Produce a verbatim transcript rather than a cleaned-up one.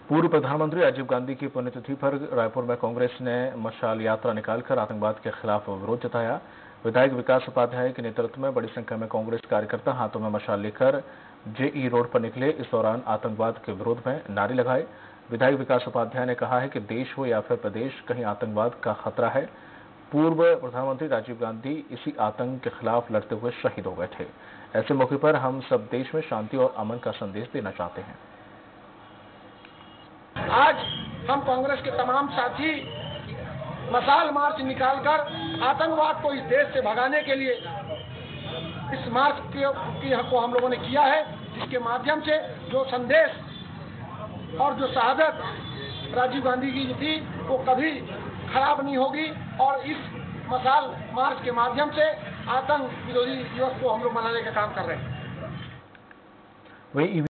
पूर्व प्रधानमंत्री राजीव गांधी की पुण्यतिथि पर रायपुर में कांग्रेस ने मशाल यात्रा निकालकर आतंकवाद के खिलाफ विरोध जताया। विधायक विकास उपाध्याय के नेतृत्व में बड़ी संख्या में कांग्रेस कार्यकर्ता हाथों में मशाल लेकर जेई रोड पर निकले। इस दौरान आतंकवाद के विरोध में नारे लगाए। विधायक विकास उपाध्याय ने कहा है कि देश हो या फिर प्रदेश, कहीं आतंकवाद का खतरा है। पूर्व प्रधानमंत्री राजीव गांधी इसी आतंक के खिलाफ लड़ते हुए शहीद हो गए थे। ऐसे मौके पर हम सब देश में शांति और अमन का संदेश देना चाहते हैं। आज हम कांग्रेस के तमाम साथी मशाल मार्च निकालकर आतंकवाद को इस देश से भगाने के लिए इस मार्च को हम लोगों ने किया है, जिसके माध्यम से जो संदेश और जो शहादत राजीव गांधी की थी वो कभी खराब नहीं होगी। और इस मशाल मार्च के माध्यम से आतंक विरोधी दिवस को हम लोग मनाने का काम कर रहे हैं। वही